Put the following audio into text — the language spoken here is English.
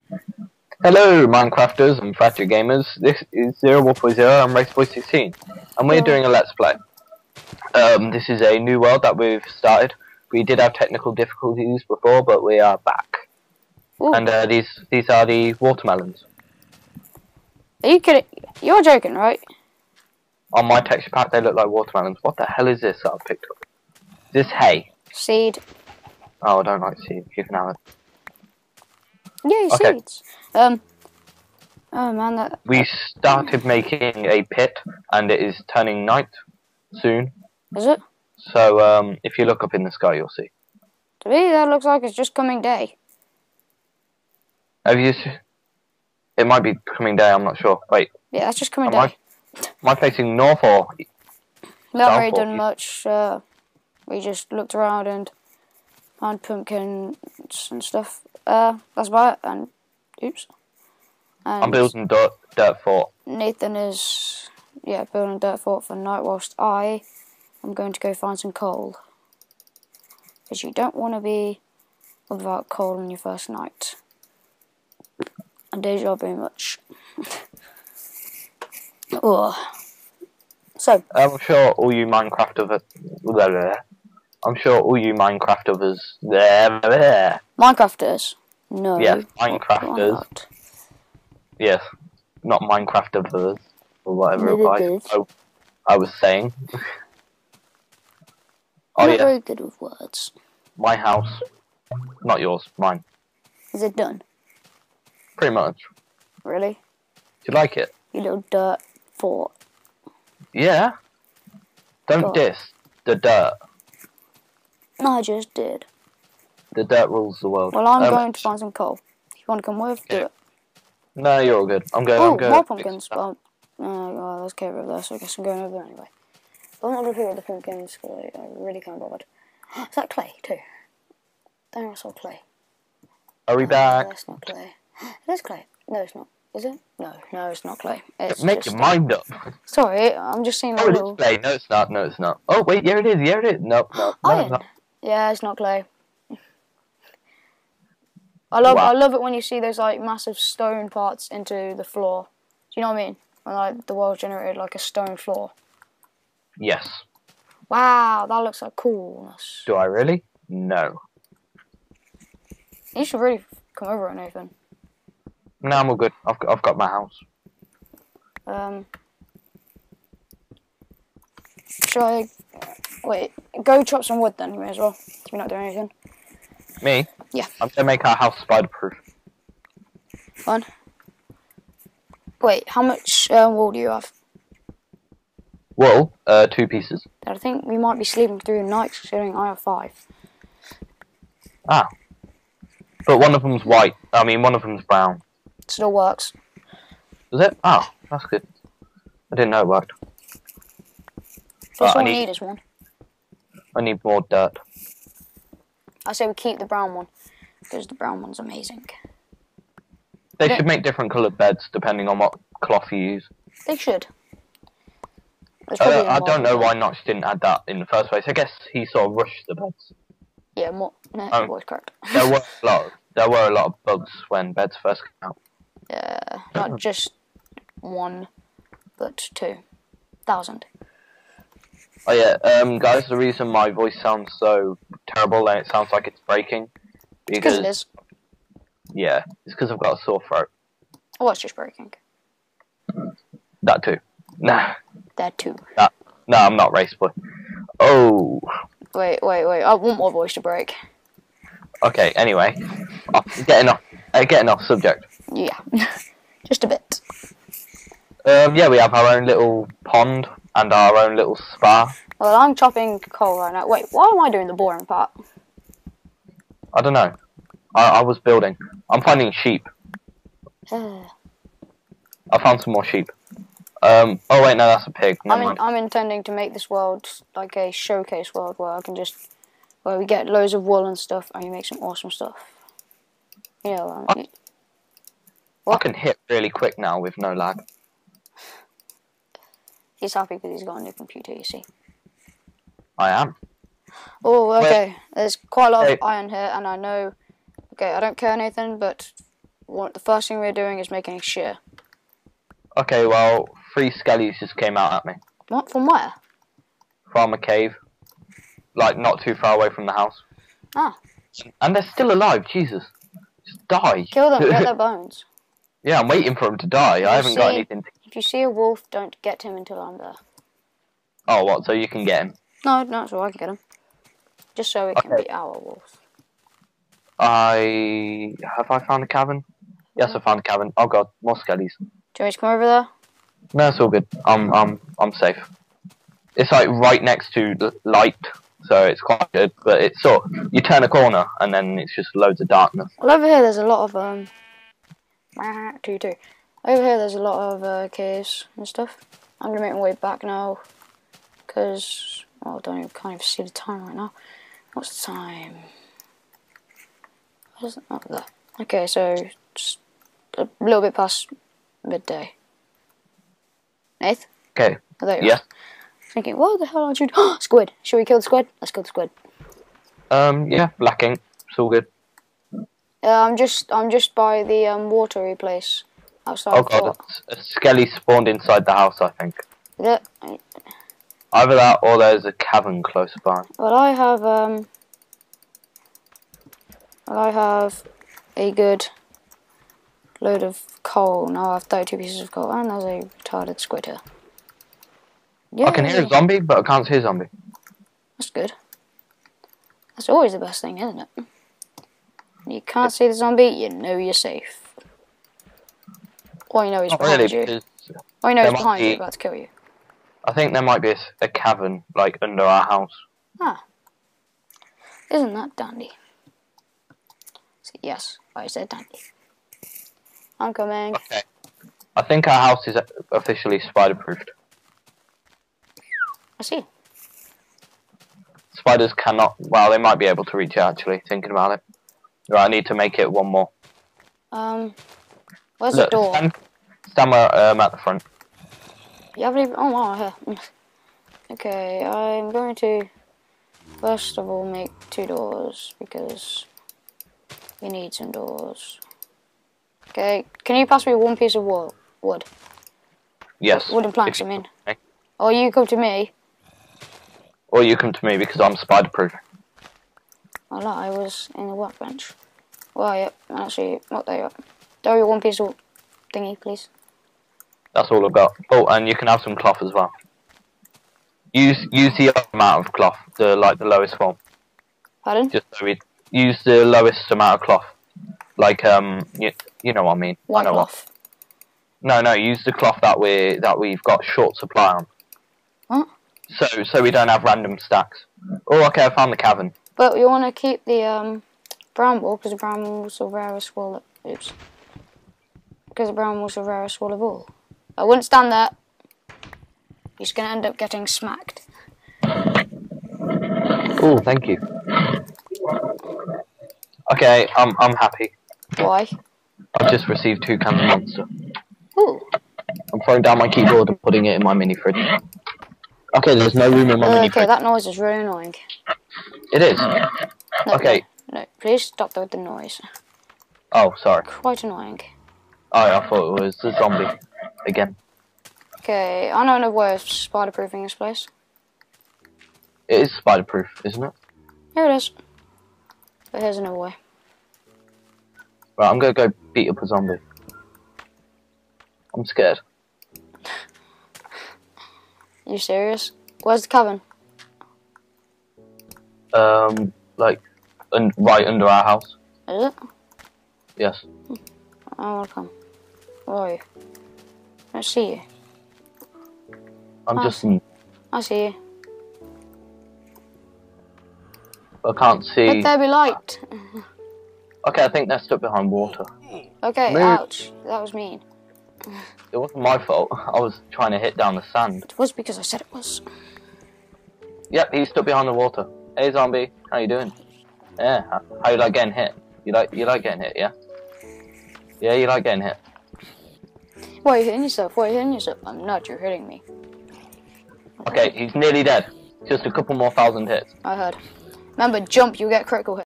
Hello, Minecrafters and Fractured Gamers. This is 0140. I'm RaceBoy16, and we're doing a Let's Play. This is a new world that we've started. We did have technical difficulties before, but we are back. Ooh. And these are the watermelons. Are you kidding? You're joking, right? On my texture pack, they look like watermelons. What the hell is this that I've picked up? Is this hay? Seed. Oh, I don't like seed. You can have it. Yeah, okay. Seeds. Oh man, we started making a pit, and it is turning night soon. Is it? So, if you look up in the sky, you'll see. To me, that looks like it's just coming day. Have you? It might be coming day. I'm not sure. Wait. Yeah, that's just coming day. Am I facing north or? We haven't really done much. We just looked around and found pumpkins and stuff. That's about it. And oops. And I'm building dirt fort. Nathan is building a dirt fort for night, whilst I am going to go find some coal. Because you don't want to be without coal on your first night. And deja vu much. Oh. So I'm sure all you Minecrafters. I'm sure all you Minecrafters there. Minecrafters? No. Yes, Minecrafters. Yes, not Minecrafters or whatever I was saying. I'm not very good with words. My house, not yours, mine. Is it done? Pretty much. Really? Do you like it? You little dirt fort. Yeah. Don't diss the dirt. No, I just did. The dirt rules the world. Well, I'm going to find some coal. If you want to come with, do it. No, you're all good. I'm going. Oh, more pumpkins. Well, there's cave over there, so I guess I'm going over there anyway. But I'm not going to pick up the pumpkins because I really can't bother. Is that clay too? There I saw clay. Are we back? That's not clay. It is clay. No, it's not. Is it? No, it's not clay. It's Make your mind up. Sorry, I'm just seeing. Oh, it is clay. No, it's not. No, it's not. Oh, wait, here it is. Here it is. No, Iron. No. Yeah, it's not clay. I love it when you see those like massive stone parts into the floor. Do you know what I mean? When like the world generated like a stone floor. Yes. Wow, that looks like coolness. Do I really? No. You should really come over, Nathan. No, I'm all good. I've got my house. Should I wait? Go chop some wood then. You may as well. If you're not doing anything. Me? Yeah. I'm gonna make our house spider-proof. Fun. Wait, how much wool do you have? Wool? 2 pieces. I think we might be sleeping through the night, considering I have 5. Ah. But one of them's white. I mean, one of them's brown. Still works. Does it? Oh, that's good. I didn't know it worked. That's all we need is one. I need more dirt. I say we keep the brown one, because the brown one's amazing. They should make different coloured beds depending on what cloth you use. They should. I don't know why Notch didn't add that in the first place. I guess he sort of rushed the beds. Yeah, more. No, voice correct. There were a lot of bugs when beds first came out. Yeah, not just 1, but 2,000. Oh yeah, guys, the reason my voice sounds so terrible and it sounds like it's breaking, because it is. Yeah, it's because I've got a sore throat. Oh, it's just breaking. That too. Nah. That too. No, I'm not race boy. Oh. Wait. I want my voice to break. Okay. Anyway, getting off subject. Yeah, just a bit. Yeah, we have our own little pond and our own little spa. Well, I'm chopping coal right now. Wait, why am I doing the boring part? I don't know. I was building. I'm finding sheep. I found some more sheep. Oh wait, no, that's a pig. I'm intending to make this world like a showcase world where we get loads of wool and stuff, and you make some awesome stuff. You know, I can hit really quick now with no lag. He's happy because he's got a new computer, you see. I am. Oh, okay. There's quite a lot of iron here, and I know... Okay, I don't care, Nathan, but the first thing we're doing is making a shear. Okay, well, 3 skellies just came out at me. What? From where? From a cave. Like, not too far away from the house. Ah. And they're still alive, Jesus. Just die. Kill them, get their bones. Yeah, I'm waiting for them to die. I haven't got anything to... If you see a wolf, don't get him until I'm there. Oh, what? So you can get him? No, so I can get him. Just so it can be our wolf. Have I found a cabin? Yes, I found a cabin. Oh god, more skellies. Do you want me to come over there? No, it's all good. I'm safe. It's like right next to the light, so it's quite good. But it's you turn a corner and then it's just loads of darkness. Well, over here there's a lot of Over here there's a lot of caves and stuff. I'm gonna make my way back now, cause I can't even see the time right now. What's the time? What is it? Oh, there. Okay, so just a little bit past midday. Nath? Okay. Oh, there you yeah. are. Thinking, what the hell are you doing? Squid! Should we kill the squid? Let's kill the squid. Yeah, black ink. It's all good. I'm just by the watery place outside. Oh god, a skelly spawned inside the house, I think. Is it? Either that or there's a cavern close by. Well, I have a good load of coal. Now I have 32 pieces of coal, and there's a retarded squid here. Yeah, I can hear a zombie, but I can't see a zombie. That's good. That's always the best thing, isn't it? You can't see the zombie, you know you're safe. Or you know he's behind you. Or you know he's behind you, about to kill you. I think there might be a cavern, like, under our house. Ah. Isn't that dandy? Yes, I said dandy. I'm coming. Okay. I think our house is officially spider-proofed. I see. Spiders cannot... Well, they might be able to reach it, actually, thinking about it. Right, I need to make it one more. Where's the door? Stand at the front. You haven't even... Oh, wow, here. Okay, I'm going to... First of all, make 2 doors, because... we need some doors. Okay, can you pass me 1 piece of wood? Yes. Wooden planks, I mean. Or you come to me. Or you come to me, because I'm spider-proof. Oh no, I was in the workbench. Well, yep, actually, not there yet. Throw your 1 piece of thingy, please. That's all I've got. Oh, and you can have some cloth as well. Use the amount of cloth, the lowest form. Pardon? Just so we use the lowest amount of cloth. Like you know what I mean. White cloth. No, use the cloth that we've got short supply on. What? So we don't have random stacks. Oh, okay, I found the cavern. But you want to keep the brown wool, because the brown wool's the rarest wool. Oops. Because the brown wool's the rarest wool of all. I wouldn't stand there. You're just gonna end up getting smacked. Oh, thank you. Okay, I'm happy. Why? I've just received 2 cans of Monster. Ooh. I'm throwing down my keyboard and putting it in my mini fridge. Okay, there's no room in my mini fridge. Okay, that noise is really annoying. It is. No, okay. No, please stop with the noise. Oh, sorry. Quite annoying. Oh, I thought it was the zombie again. Okay, I know another way of spider-proofing this place. It is spider-proof, isn't it? Here it is. But here's another way. Right, I'm gonna go beat up a zombie. I'm scared. You serious? Where's the cavern? Like, right under our house. Is it? Yes. I wanna come. Where are you? I don't see you. I see you. I can't see. Let there be light. Okay, I think they're stuck behind water. Okay, Move. ouch. That was mean. It wasn't my fault. I was trying to hit down the sand. It was because I said it was. Yep, he's stuck behind the water. Hey, zombie. How you doing? Yeah. How you like getting hit? You like getting hit, yeah? Yeah, you like getting hit. Why are you hitting yourself? Why are you hitting yourself? I'm not. You're hitting me. Okay, he's nearly dead. Just a couple more thousand hits. I heard. Remember, jump, you get critical hit.